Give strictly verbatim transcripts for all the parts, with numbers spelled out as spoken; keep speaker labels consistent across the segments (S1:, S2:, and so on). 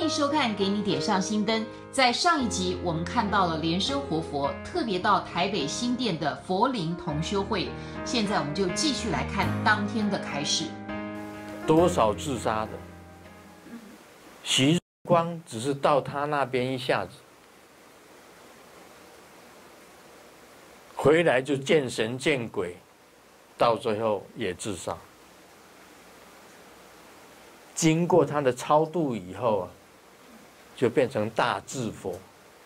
S1: 迎收看《给你点上新灯》。在上一集，我们看到了莲生活佛特别到台北新店的佛灵同修会。现在我们就继续来看当天的开始。
S2: 多少自杀的？徐光只是到他那边一下子，回来就见神见鬼，到最后也自杀。经过他的超度以后啊，就变成大智佛。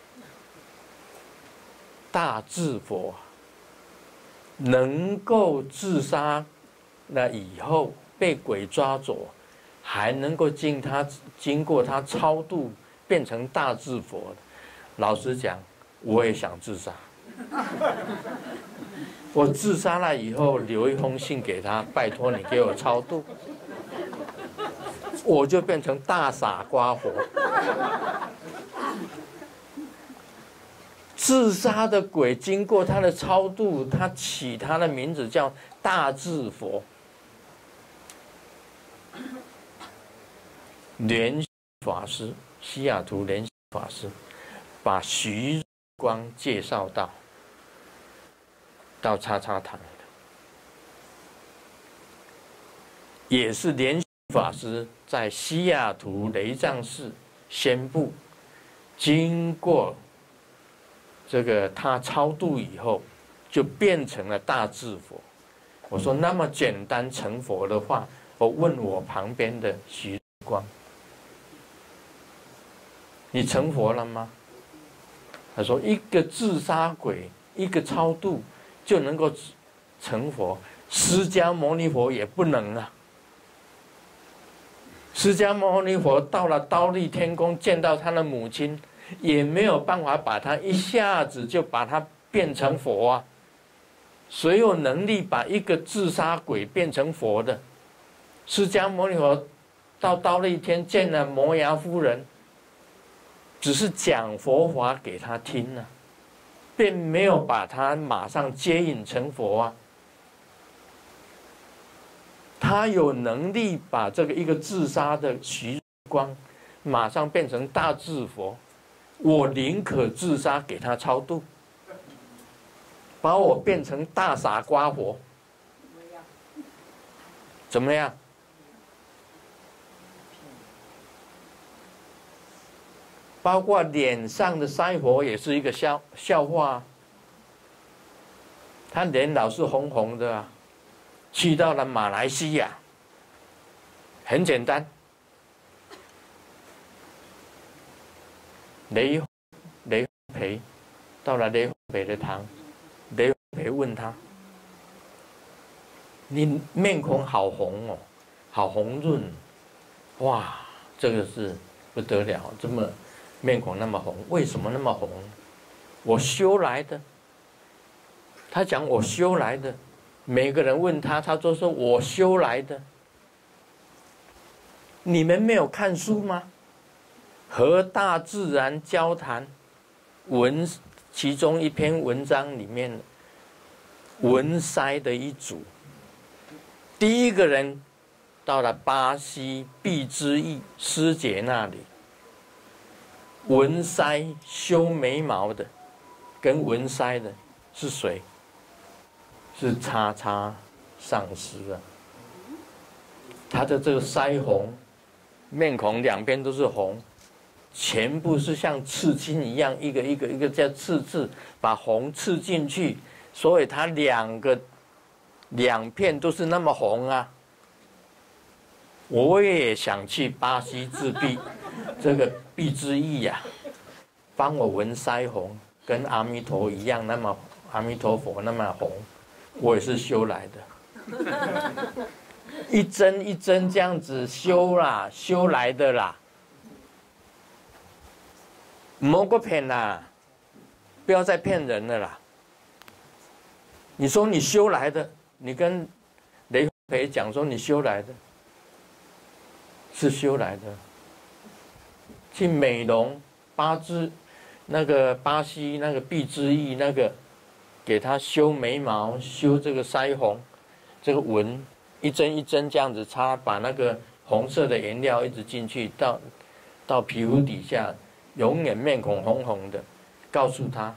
S2: 大智佛能够自杀了以后被鬼抓走，还能够经他经过他超度变成大智佛的。老实讲，我也想自杀。我自杀了以后，留一封信给他，拜托你给我超度。我就变成大傻瓜佛。自杀的鬼经过他的超度，他起他的名字叫大智佛。莲法师，西雅图莲法师，把徐光介绍到到叉叉堂的，也是莲法师在西雅图雷藏寺宣布，经过这个他超度以后，就变成了大智佛。我说那么简单成佛的话，我问我旁边的徐光，你成佛了吗？他说一个自杀鬼，一个超度就能够成佛，释迦牟尼佛也不能啊。释迦牟尼佛到了忉利天宫，见到他的母亲，也没有办法把他一下子就把他变成佛啊。谁有能力把一个自杀鬼变成佛的？释迦牟尼佛到忉利天见了摩崖夫人，只是讲佛法给他听啊，并没有把他马上接引成佛啊。他有能力把这个一个自杀的徐光马上变成大智佛，我宁可自杀给他超度，把我变成大傻瓜佛，怎么样？包括脸上的腮佛也是一个笑笑话、啊，他脸老是红红的啊。去到了马来西亚，很简单，雷雷培到了雷培的堂，雷培问他：“你面孔好红哦，好红润，哇，这个是不得了，这么面孔那么红，为什么那么红？我修来的。”他讲我修来的。每个人问他，他都说我修来的。你们没有看书吗？和大自然交谈文其中一篇文章里面，文筛的一组，第一个人到了巴西毕之翼师姐那里，文筛修眉毛的，跟文筛的是谁？是叉叉上师啊，他的这个腮红，面孔两边都是红，全部是像刺青一样，一个一个一个叫刺刺，把红刺进去，所以他两个两片都是那么红啊。我也想去巴西自闭，这个毕之翼呀，帮我纹腮红，跟阿弥陀一样，那么阿弥陀佛那么红。我也是修来的，一针一针这样子修啦，修来的啦，莫个骗啦，不要再骗人了啦。你说你修来的，你跟雷培讲说你修来的，是修来的，去美容巴之那个巴西那个毕之翼那个。给他修眉毛，修这个腮红，这个纹一针一针这样子擦，把那个红色的颜料一直进去，到到皮肤底下，永远面孔红红的，告诉他：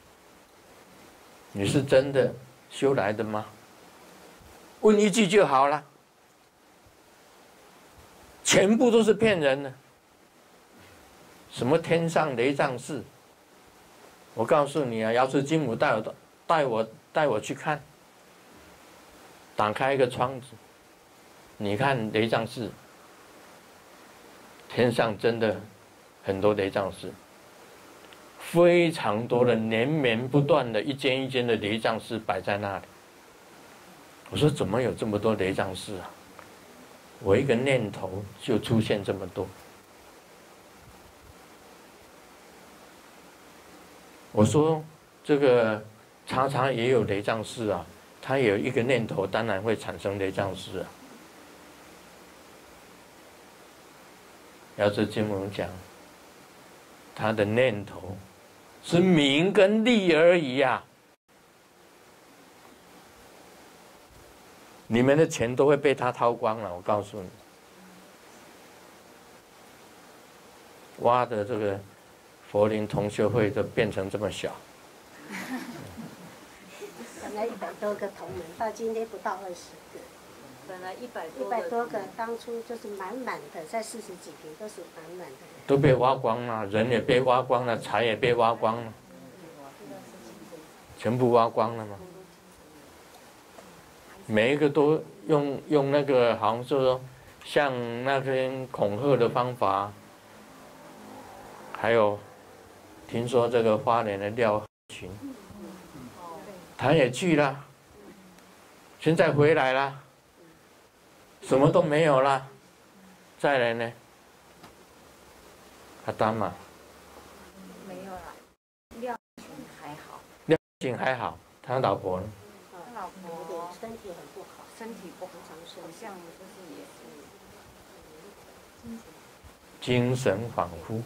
S2: 你是真的修来的吗？问一句就好了，全部都是骗人的。什么天上雷藏寺？我告诉你啊，瑶池金母带我带我带我去看，打开一个窗子，你看雷藏寺，天上真的很多雷藏寺，非常多的连绵不断的一间一间的雷藏寺摆在那里。我说怎么有这么多雷藏寺啊？我一个念头就出现这么多。我说这个常常也有雷藏寺啊，他有一个念头，当然会产生雷藏寺啊。瑶池金母讲，他的念头是名跟利而已啊。你们的钱都会被他掏光了，我告诉你。挖的这个佛林同修会都变成这么小。
S3: 本来一百多个同门，到今天不到二十个。
S4: 本来一百多
S3: 一百多个，当初就是满满的，在四十几平都是满满的。
S2: 都被挖光了，人也被挖光了，财也被挖光了，全部挖光了嘛。每一个都用用那个，好像说像那边恐吓的方法，还有听说这个花莲的廖群，他也去了，现在回来了，什么都没有了。再来呢，阿丹嘛，
S4: 没有了，廖群还好，
S2: 廖群还好，他老婆呢？
S4: 他老婆
S3: 身体很不好，
S4: 身体不好，
S3: 常生
S4: 好像就是也是
S2: 精神恍惚，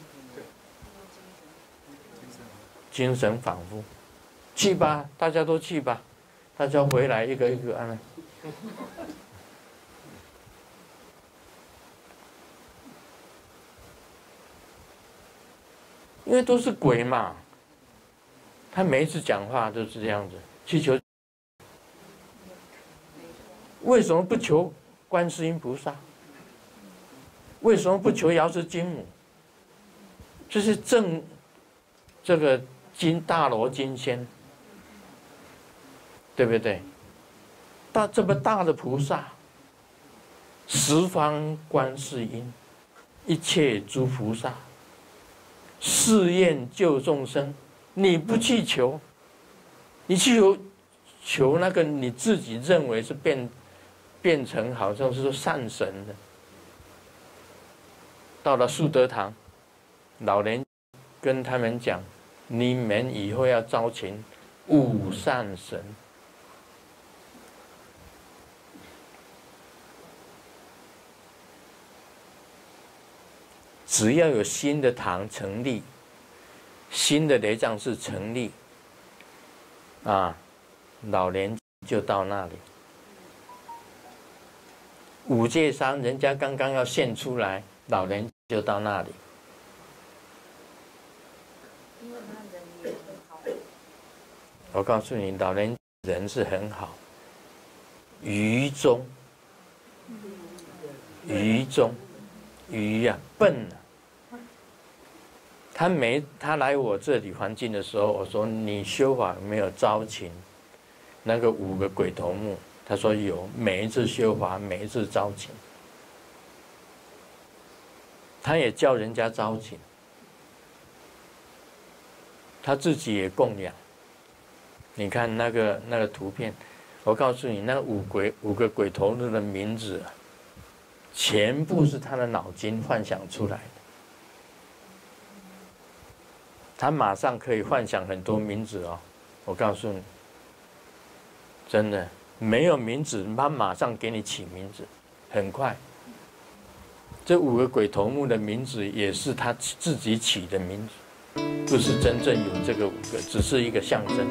S2: 精神恍惚，去吧，大家都去吧，大家回来一个一个安。因为都是鬼嘛，他每一次讲话都是这样子，去求。为什么不求观世音菩萨？为什么不求瑶池金母？这是正这个金大罗金仙，对不对？大这么大的菩萨，十方观世音，一切诸菩萨，誓愿救众生，你不去求，你去求求那个你自己认为是变变成好像是说善神的。到了树德堂，老人跟他们讲，你们以后要招请五善神。只要有新的堂成立，新的雷藏寺成立，啊，老年就到那里。五界山人家刚刚要现出来，老人就到那里。
S4: 因为他人也很好。
S2: 我告诉你，老人人是很好，愚忠，愚忠，愚呀、啊，笨啊。他没他来我这里环境的时候，我说你修法有没有招请那个五个鬼头目？他说有，每一次修法，每一次招请。他也叫人家招请，他自己也供养。你看那个那个图片，我告诉你，那五鬼五个鬼头目的名字啊，全部是他的脑筋幻想出来的。他马上可以幻想很多名字哦，我告诉你，真的没有名字，他马上给你起名字，很快。这五个鬼头目的名字也是他自己起的名字，不是真正有这个五个，只是一个象征。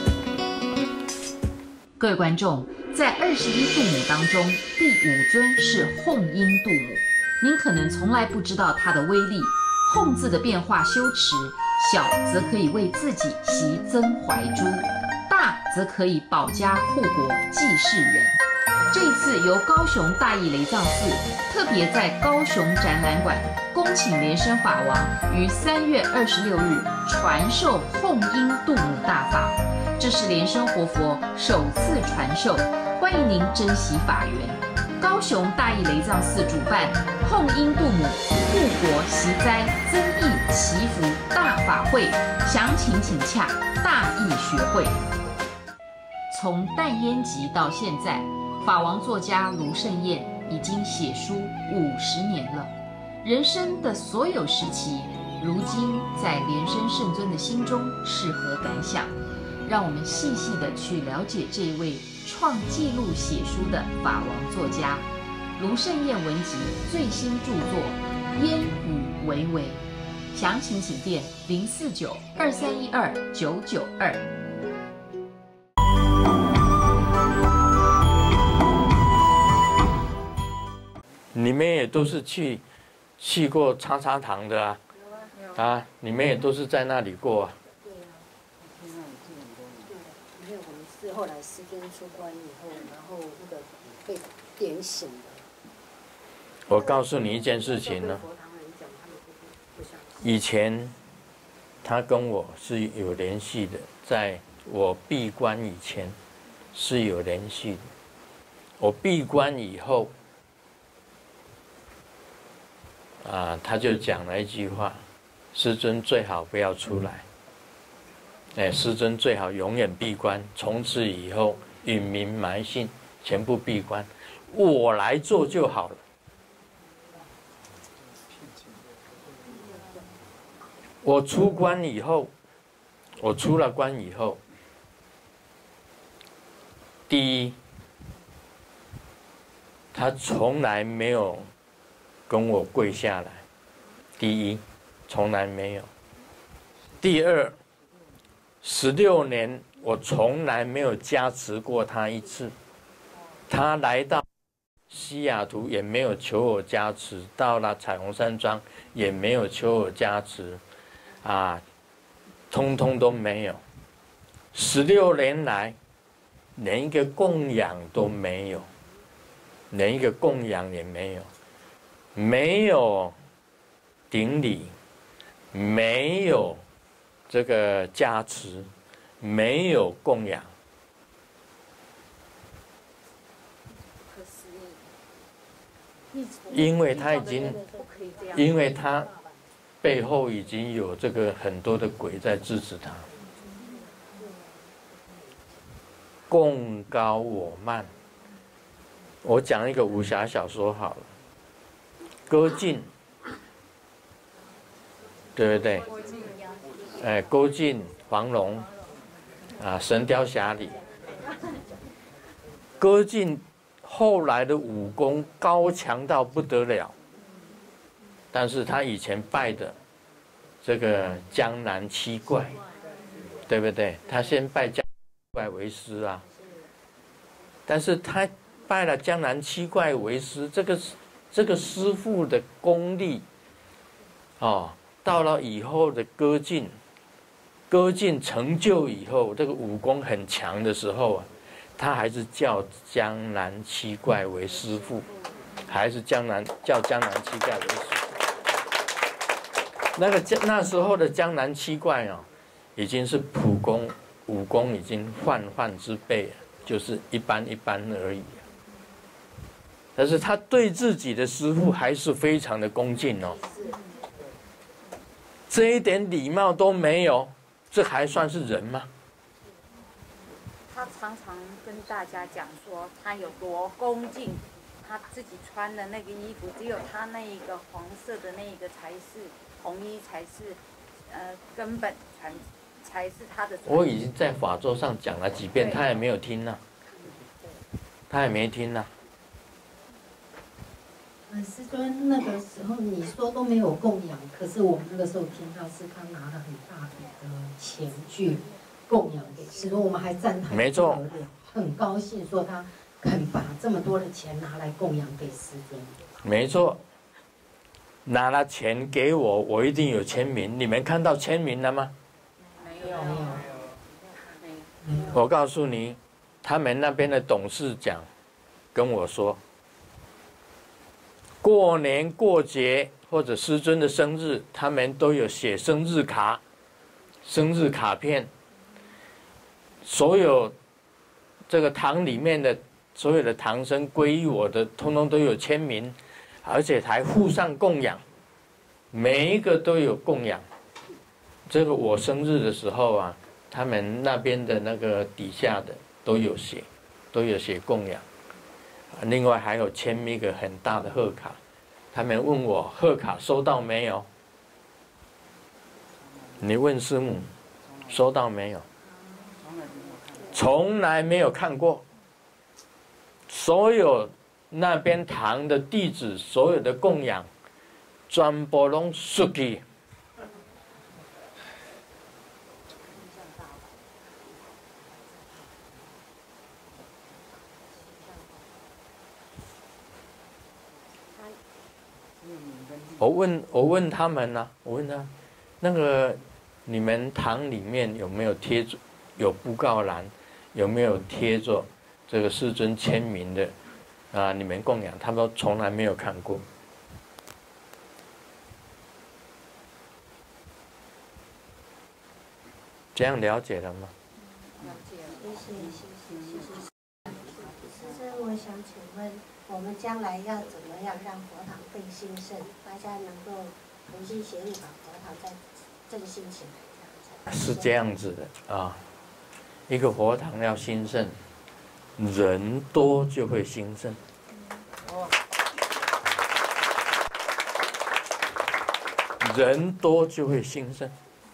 S1: 各位观众，在二十一度母当中，第五尊是弘音度母， 您可能从来不知道它的威力。哄字的变化修辞，小则可以为自己习曾怀珠，大则可以保家护国济世人。这一次由高雄大义雷藏寺特别在高雄展览馆恭请莲生法王于三月二十六日传授哄婴度母大法，这是莲生活佛首次传授，欢迎您珍惜法缘。高雄大义雷藏寺主办哄婴度母护国息灾增益祈福大法会，详情请洽大义学会。从淡烟集到现在，法王作家卢胜彦已经写书五十年了。人生的所有时期，如今在莲生圣尊的心中是何感想？让我们细细的去了解这一位创纪录写书的法王作家卢胜彦文集最新著作《烟雨微微》，详情请电零四九二三一二九九二。
S2: 你们也都是去去过叉叉堂的啊，啊，你们也都是在那里过啊。
S3: 对啊，对，因为我们是后来师尊出关以后，然后那个被点醒的。
S2: 我告诉你一件事情呢，以前他跟我是有联系的，在我闭关以前是有联系的，我闭关以后。啊，他就讲了一句话：师尊最好不要出来。哎，师尊最好永远闭关，从此以后隐名埋姓，全部闭关，我来做就好了。我出关以后，我出了关以后，第一，他从来没有跟我跪下来，第一，从来没有。第二，十六年我从来没有加持过他一次。他来到西雅图也没有求我加持，到了彩虹山庄也没有求我加持，啊，通通都没有。十六年来，连一个供养都没有，连一个供养也没有。没有顶礼，没有这个加持，没有供养。因为他已经，因为他背后已经有这个很多的鬼在支持他，共高我慢。我讲一个武侠小说好了。歌进，对不对？哎，歌进、黄蓉，啊，《神雕侠侣》。歌进后来的武功高强到不得了，但是他以前拜的这个江南七怪，对不对？他先拜江南七怪为师啊，但是他拜了江南七怪为师，这个这个师父的功力，哦，到了以后的歌进，歌进成就以后，这个武功很强的时候啊，他还是叫江南七怪为师父，还是江南叫江南七怪为师父。那个江那时候的江南七怪啊，已经是普功武功已经泛泛之辈，就是一般一般而已。但是他对自己的师父还是非常的恭敬哦，这一点礼貌都没有，这还算是人吗？
S4: 他常常跟大家讲说他有多恭敬，他自己穿的那个衣服，只有他那一个黄色的那一个才是红衣，才是呃根本传才是他的。
S2: 我已经在法座上讲了几遍，他也没有听呢、啊，他也没听呢、啊。
S5: 师尊那个时候你说都没有供养，可是我们那个时候听到是他拿了很大笔的钱去供养给师尊，我们还赞叹，
S2: 没错，
S5: 很高兴说他肯把这么多的钱拿来供养给师尊。
S2: 没错， 拿了钱给我，我一定有签名。你们看到签名了吗？
S4: 没有，
S2: 我告诉你，他们那边的董事长跟我说，过年过节或者师尊的生日，他们都有写生日卡、生日卡片，所有这个堂里面的所有的堂生皈依我的，通通都有签名，而且还附上供养，每一个都有供养。这个我生日的时候啊，他们那边的那个底下的都有写，都有写供养。另外还有签一个很大的贺卡，他们问我贺卡收到没有？你问师母收到没有？从来没有看过。所有那边堂的弟子，所有的供养，全部拢出去。我问我问他们呢、啊，我问他，那个你们堂里面有没有贴着有布告栏，有没有贴着这个师尊签名的啊？你们供养，他们都从来没有看过。这样了解了吗？
S4: 了解了。
S3: 谢谢谢谢谢谢。师尊，我想请问，我们将来要怎么样让佛堂更兴盛？大家能够同心协力把佛堂再振兴起来，
S2: 是这样子的啊，一个佛堂要兴盛，人多就会兴盛。人多就会兴盛。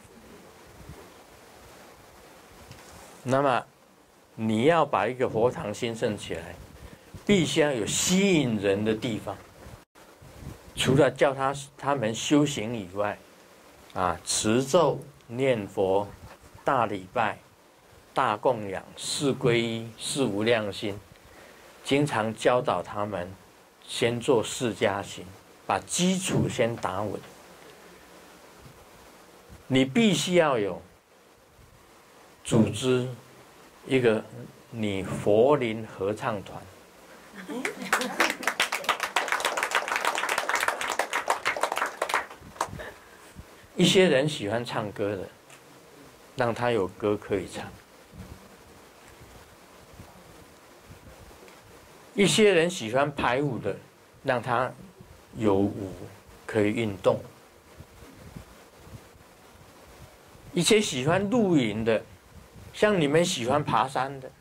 S2: 那么，你要把一个佛堂兴盛起来，必须要有吸引人的地方。除了叫他他们修行以外，啊，持咒、念佛、大礼拜、大供养、四皈依、四无量心，经常教导他们先做四加行，把基础先打稳。你必须要有组织一个你佛林合唱团。一些人喜欢唱歌的，让他有歌可以唱；一些人喜欢排舞的，让他有舞可以运动；一些喜欢露营的，像你们喜欢爬山的，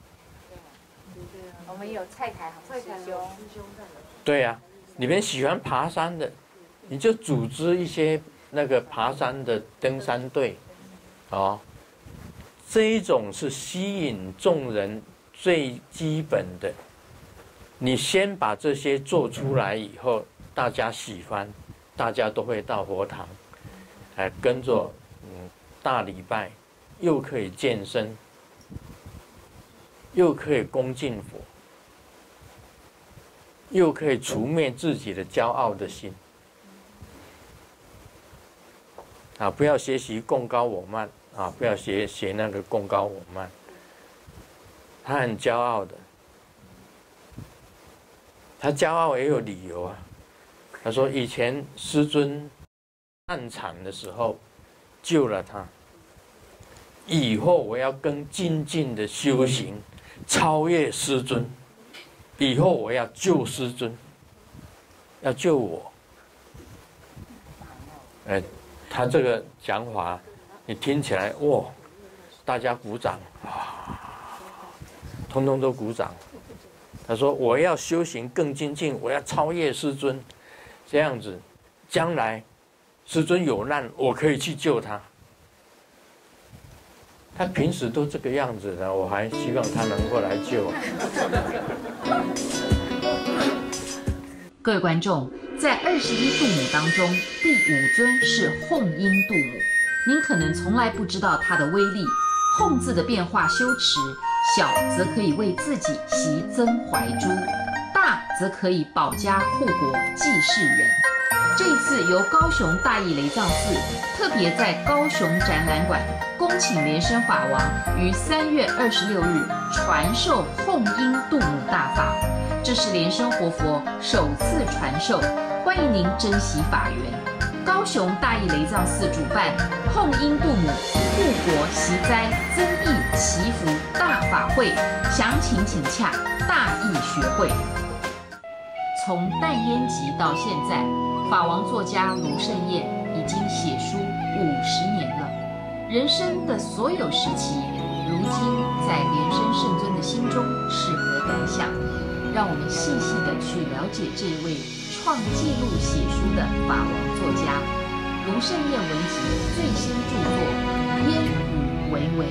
S4: 我们有蔡凯宏师兄，
S2: 对呀、啊，你们喜欢爬山的，你就组织一些那个爬山的登山队，哦，这一种是吸引众人最基本的。你先把这些做出来以后，大家喜欢，大家都会到佛堂，来跟着嗯大礼拜，又可以健身，又可以恭敬佛，又可以除灭自己的骄傲的心。啊，不要学习贡高我慢啊！不要学学那个贡高我慢，他很骄傲的，他骄傲也有理由啊。他说以前师尊难产的时候救了他，以后我要更精进的修行，超越师尊，以后我要救师尊，要救我。哎。他这个讲法，你听起来哇，大家鼓掌啊，通通都鼓掌。他说：“我要修行更精进，我要超越师尊，这样子，将来师尊有难，我可以去救他。”他平时都这个样子的，我还希望他能够来救。
S1: 各位观众，在二十一度母当中，第五尊是弘音度母。您可能从来不知道它的威力。弘字的变化修持，小则可以为自己习增怀诛，大则可以保家护国济世人。 这一次由高雄大义雷藏寺特别在高雄展览馆恭请莲生法王于三月二十六日传授弘音度母大法，这是莲生活佛首次传授，欢迎您珍惜法缘。高雄大义雷藏寺主办弘音度母护国息灾增益祈福大法会，详情请洽大义学会。从淡烟集到现在，法王作家卢胜彦已经写书五十年了。人生的所有时期，如今在莲生圣尊的心中是何感想？让我们细细的去了解这一位创纪录写书的法王作家卢胜彦文集最新著作《烟雨微微》。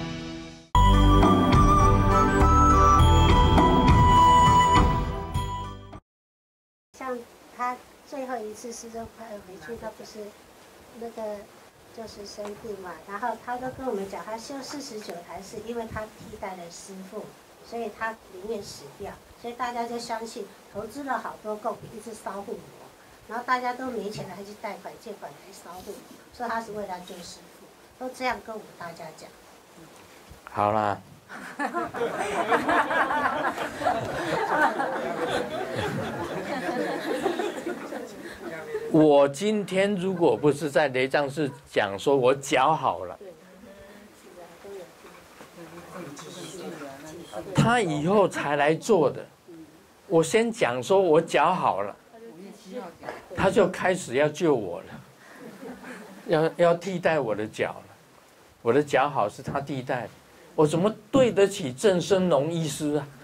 S3: 像他最后一次师尊快回去，他不是那个就是生病嘛，然后他都跟我们讲，他修四十九台是因为他替代了师父，所以他宁愿死掉，所以大家就相信投资了好多贡品，一直烧护摩，然后大家都没钱了，还去贷款借款来烧护摩，说他是为了救师父，都这样跟我们大家讲。
S2: 好啦。我今天如果不是在雷藏寺讲说我脚好了，他以后才来做的。我先讲说我脚好了，他就开始要救我了，要要替代我的脚了。我的脚好是他替代的，我怎么对得起郑生龙医师啊？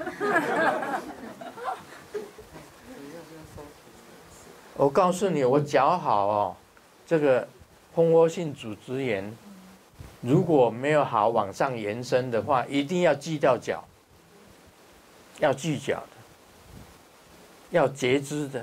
S2: 我告诉你，我脚好哦，这个蜂窝性组织炎，如果没有好往上延伸的话，一定要锯掉脚，要锯脚的，要截肢的。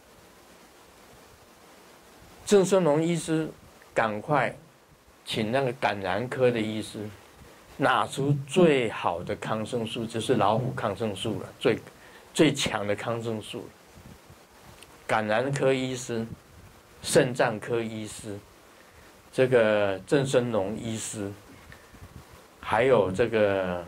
S2: 郑生龙医师赶快请那个感染科的医师拿出最好的抗生素，就是老虎抗生素了，最最强的抗生素了。感染科医师、肾脏科医师、这个郑生龙医师，还有这个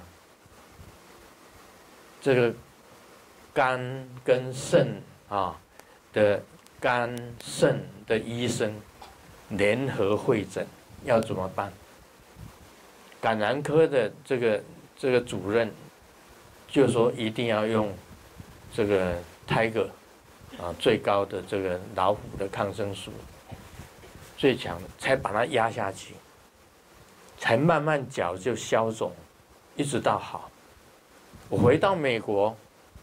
S2: 这个肝跟肾啊的肝肾的医生联合会诊，要怎么办？感染科的这个这个主任就说一定要用这个 Tiger。啊，最高的这个老虎的抗生素，最强的，才把它压下去，才慢慢脚就消肿，一直到好。我回到美国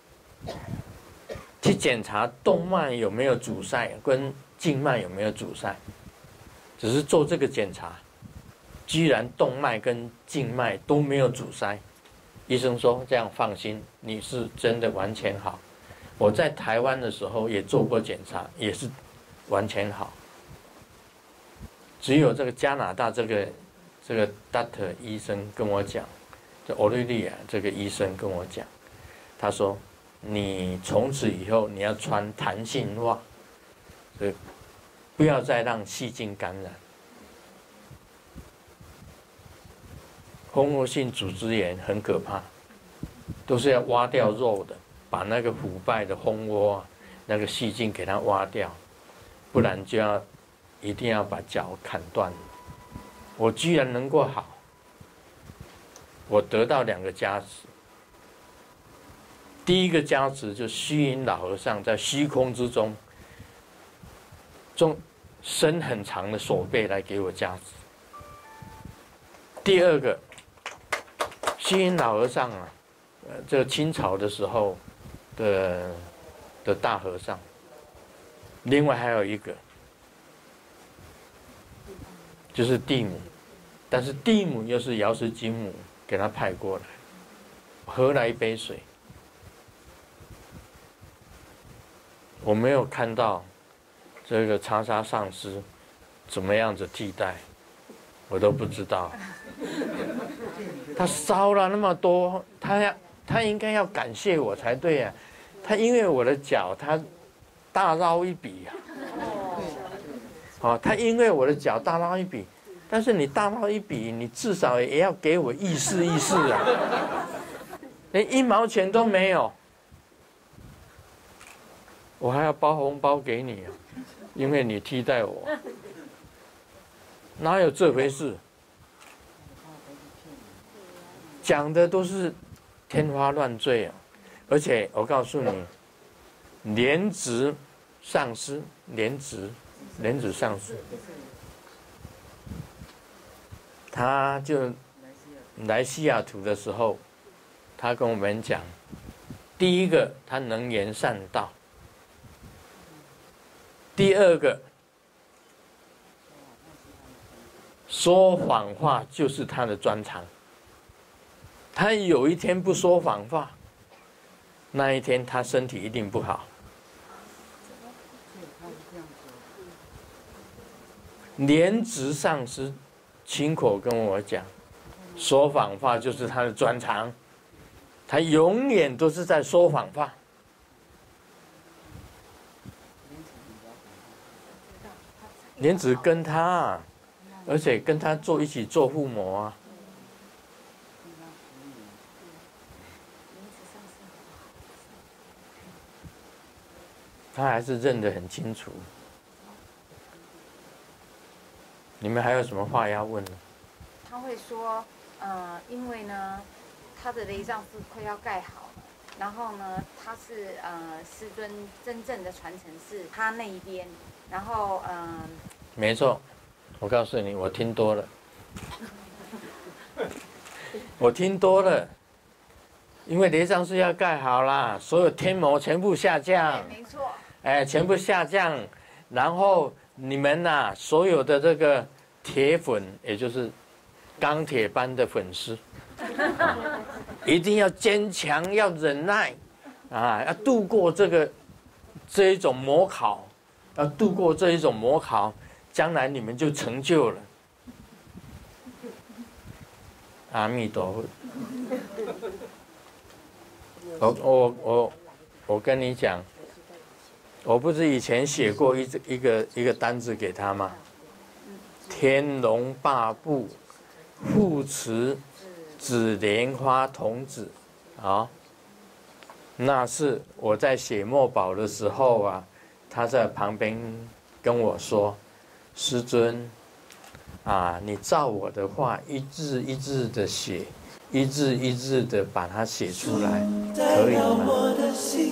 S2: 去检查动脉有没有阻塞，跟静脉有没有阻塞，只是做这个检查，居然动脉跟静脉都没有阻塞。医生说这样放心，你是真的完全好。我在台湾的时候也做过检查，也是完全好。只有这个加拿大这个这个 doctor 医生跟我讲，这欧瑞利亚这个医生跟我讲，他说你从此以后你要穿弹性袜，这不要再让细菌感染。蜂窝性组织炎很可怕，都是要挖掉肉的。把那个腐败的蜂窝、那个细菌给它挖掉，不然就要一定要把脚砍断。我居然能够好，我得到两个加持。第一个加持就虚云老和尚在虚空之中，中伸很长的手背来给我加持。第二个，虚云老和尚啊，呃，这个清朝的时候。的的大和尚，另外还有一个就是地母，但是地母又是瑶池金母给他派过来，喝了一杯水，我没有看到这个叉叉上师怎么样子替代，我都不知道。他烧了那么多，他要。他应该要感谢我才对啊！他因为我的脚，他大捞一笔啊！ 哦，他因为我的脚大捞一笔，但是你大捞一笔，你至少也要给我意思意思啊，连一毛钱都没有，我还要包红包给你啊，因为你替代我，哪有这回事？讲的都是天花乱坠啊！而且我告诉你，莲子上师，莲子，莲子上师，他就来西雅图的时候，他跟我们讲，第一个他能言善道，第二个说谎话就是他的专长。他有一天不说谎话，那一天他身体一定不好。莲子上师亲口跟我讲，说谎话就是他的专长，他永远都是在说谎话。莲子跟他，而且跟他做一起做父母啊。他还是认得很清楚。你们还有什么话要问呢？
S4: 他会说，呃，因为呢，他的雷藏寺快要盖好了，然后呢，他是呃师尊真正的传承是他那一边，然后嗯、呃，
S2: 没错，我告诉你，我听多了，我听多了。因为雷藏寺要盖好啦，所有天魔全部下降，
S4: 没错，
S2: 哎，全部下降，然后你们呐、啊，所有的这个铁粉，也就是钢铁般的粉丝，啊、一定要坚强，要忍耐，啊，要度过这个这一种模考，要度过这一种模考，将来你们就成就了。阿弥陀佛。我我我我跟你讲，我不是以前写过一一个一个单子给他吗？天龙八部护持紫莲花童子啊，那是我在写墨宝的时候啊，他在旁边跟我说：“师尊啊，你照我的话一字一字的写。”一字一字的把它写出来，可以吗？